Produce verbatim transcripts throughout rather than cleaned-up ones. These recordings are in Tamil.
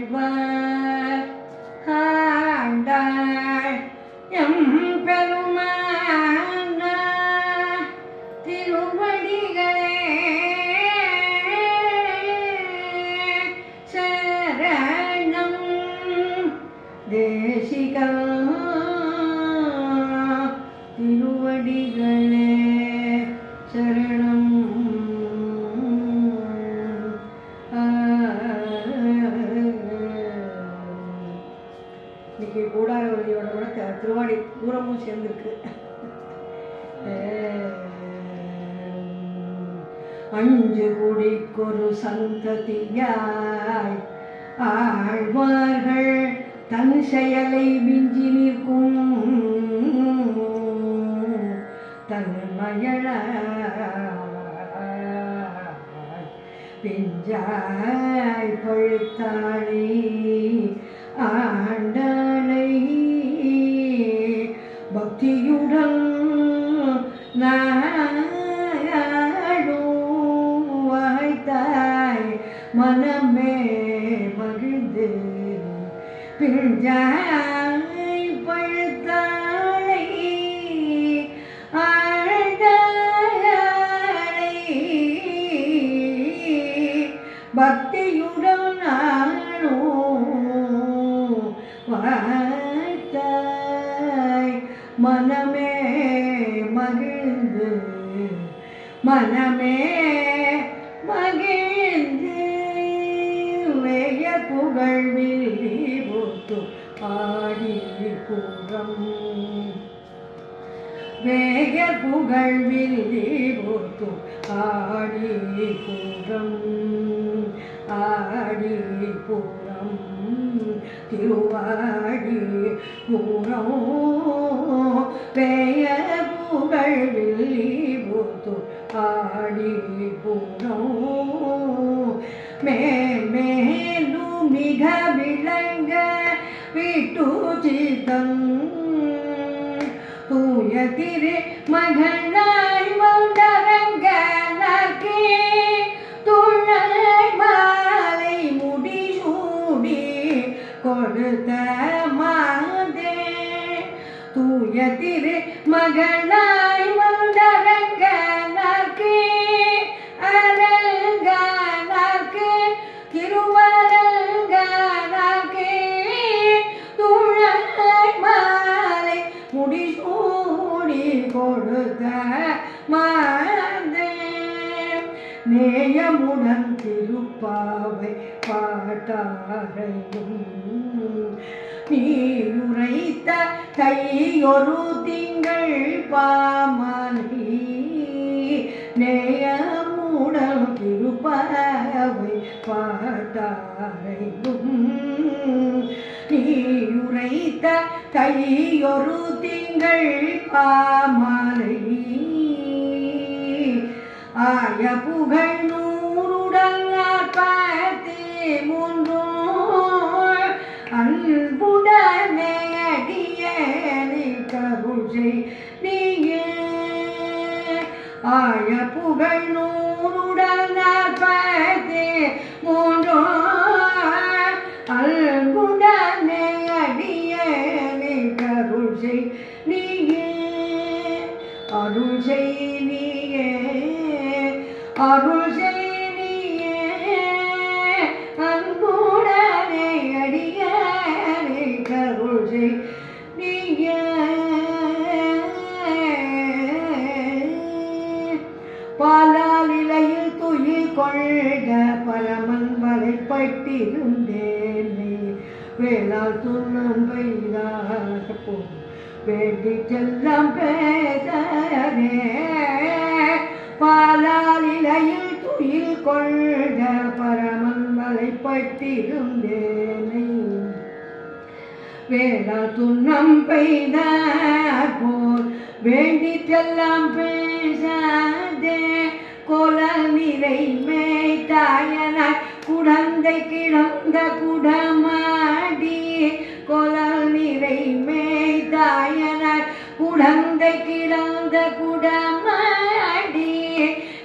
ஆழ்வார் ஆண்டாள் எம் பெருமான திருவடிகளே சரணம் தேசிகா திருவடிகளே சரணம். இன்னைக்கு கூடாரவழியோட கூட திருவாடி பூரமும் சேர்ந்துருக்கு. அஞ்சு குடிக்கொரு சந்ததியாய் ஆழ்வார்கள் தன் செயலை விஞ்சி நிற்கும் தன்மயளாய் பிஞ்சாய் பழுத்தாளே ஆண்டாளை பக்தியுடன் நாடும் வாய்த்தாய் மனமே மகிழ்ந்து பிஞ்சாய் பழுத்தாளை ஆண்டாளை பக்தியுடன் நாடும் வாய்த்தாய் மனமே மகிழ்ந்து மனமே மகிழ்ந்து வேய புகழ் வில்லி போட்டு ஆடி புறம் வேய புகழ் வில்லி போட்டு ஆடி புறம் ஆடி புறம் திருவாடி பூரம் வேய புகழ் வில்லி போத்து ஆடி பூரம் மேலும் மிக விளங்க விட்டு சித்தம் தூய திரு மகனாய் வந்தரங்க நக்கே துணை மாலை முடி சூடி கொடுத்த மாதே தூய திரு மகனாய் வந்தரங்க நக்கே அரங்க நக்கே திருவரங்க நக்கே துணை மாலை முடி சூடி கொடுத்த மாதே நேயமுடன் திருப்பாவை பாட்டாரையும் நீயுரைத்த கையொரு திங்கள் பாமணி நேயமுடன் திருப்பாவை பாட்டாரையும் நீயுரைத்த கையொரு திங்கள் பாமணி ஆய புகழ் நூறுடன் நாற்பத்தி மூன்று அன்புடனே அடியேனை கருளை நீயே ஆய புகழ் நூறுடன் நாற்பத்தி மூன்று அன்புடனே அடியேனை கருளை நீயே அருள் செய் நீயே அருள் செய்தியே அன்புடனே அடியேனை கருள் செய்தியே பாலாலிலையில் துயில் கொள்க பரமன் வலைப்பட்டிருந்தேனே வேளால் துன்னம் வைதாக போ வேண்டி செல்லம் பேசனே பாலாலிலையில் துயில் கொள்க பரமன் வலைப்பட்டிருந்தேனை வேளா துன்னம் பெய்தார் போல் வேண்டி செல்லம் பேசாதே கோலல் நிறை மேய்த்தாயனாய் குடந்தை கிடந்த குடமாடி கோலல் நிறை மேய்த்தாயனாய் குடந்தை கிடந்த குடமாடி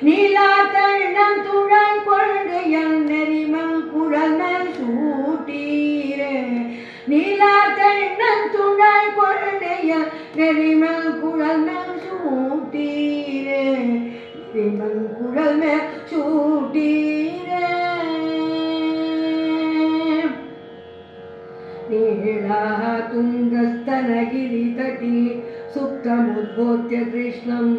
நீலா தள்ளம் துழாய் கொள்கையல் நெறிமன் குழல் சூட்டி நெறிமல் குழல் மேல் சூட்டீரே நெறிமல் குழல் மேல் சூட்டீரே நீளா துங்கஸ்தனகிரி தட்டி சுப்தமுத்போத்ய கிருஷ்ணம்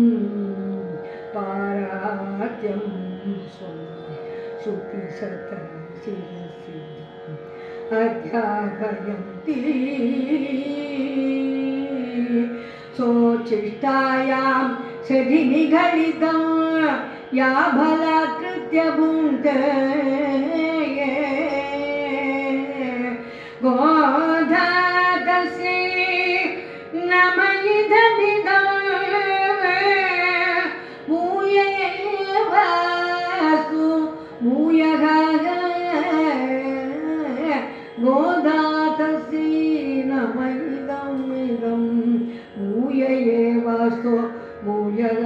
பாராத்யம் சுத்தி சத்த சிரசி अध्यापयन्ति सोचिष्टायां सधिनिगलितं या भलाकृत्य भुङ्क्ते गोधातस्यै नमयिदमिदं भूय एवास्तु भूयः गोदातस्यै नमयिदमिदं भूय एवास्तु भूयः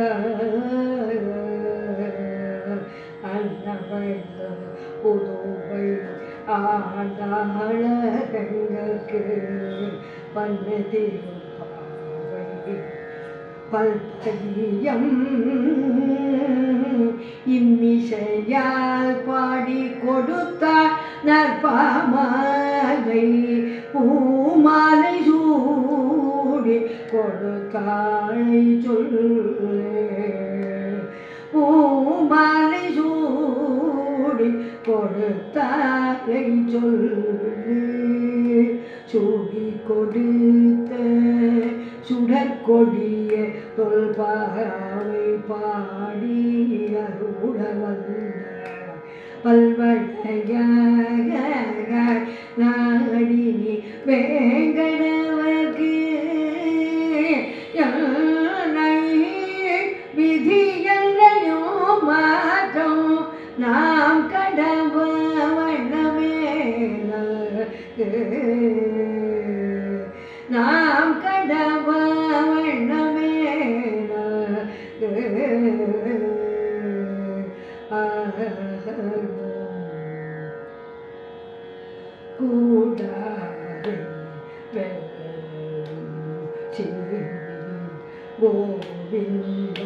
अन्नवै पुदुवै ஆடாளகங்களுக்கு பன்னதிருப்பாவை பல்பதியம் இன்னிசையால் பாடி கொடுத்தார் நற்பாமாலை பூமாலை சூடி கொடுத்தாளை சொல்லே பூமாலை சூடி கொடுத்தாளை சொல்லு சூடி கொடுத்த சுடற்கொடிய தொல்பாவை பாடி அருள வந்த பல்வளையாக நாடினி வேங்கடவர்க்கு விதி என்றையோ மாற்றம் நாம் கடவ வண்ணமேல நாம் கடவ வண்ணமேல கூடாரை வெள்ளி கோவிந்த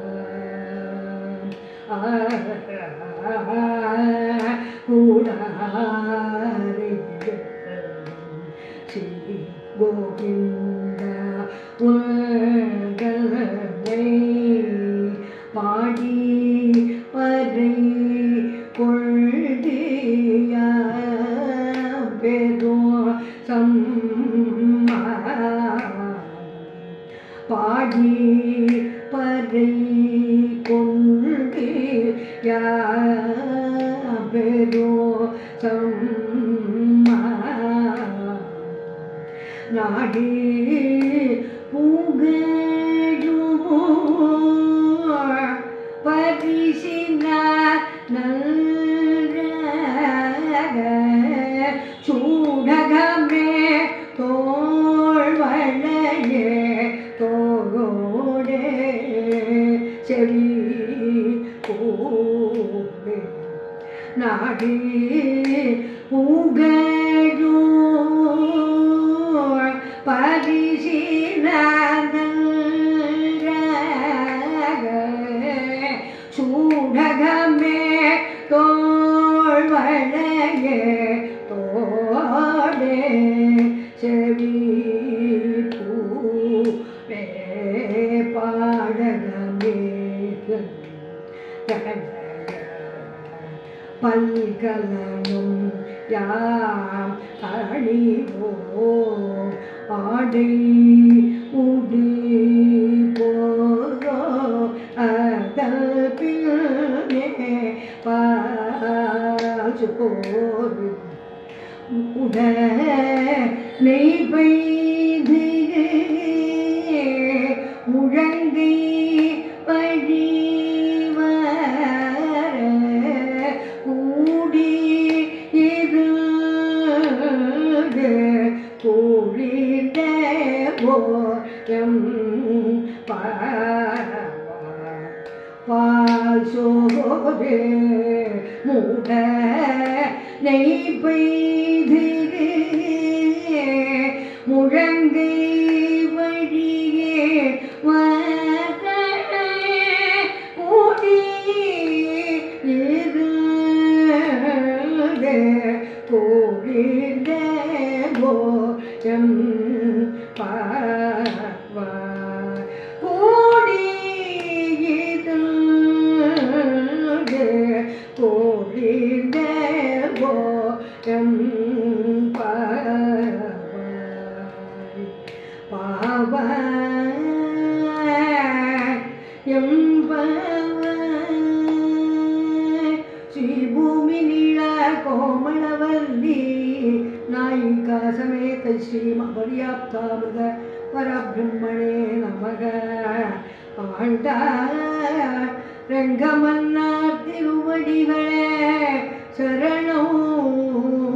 கூடாரை ஸ்ரீ கோவிந்த உலகனை பாடி பறை கொள்தியா பெரும் சம்மா பாடி பறை கொண்டு யாபெரும் சம்மா நாடி பூகழுவோ பரிசினார் நல்க சூடகமே தோள்வளையே தோளோடே செவி பூவே நாடி பூகழோ பரிசினார் சூடகமே தோள்வளையே தோளே செவி பூவே பாடகமே பல்கலனும் யாம் அணிவோ ஆடை உடு போதோ அதல் பின்னே பாசோரு உட நெய் பெய்து முழங்கை பழிவர கூடி இருந்து கூடிட போயம் பால் சோரே மூட நெய் பெய்து முழங்கை கோவிந்தே போயம் பாவா கோடியிது கோவிந்தே போயம் பாவாய் பாவாய் எம்பவாய் श्रीभूमि नीला कोमलवल्ली नायिका समेत श्रीमपर्याप्तामृत परब्रह्मणे नमः आण्डा रंगमन्नार तिरुवडिगळे शरणौ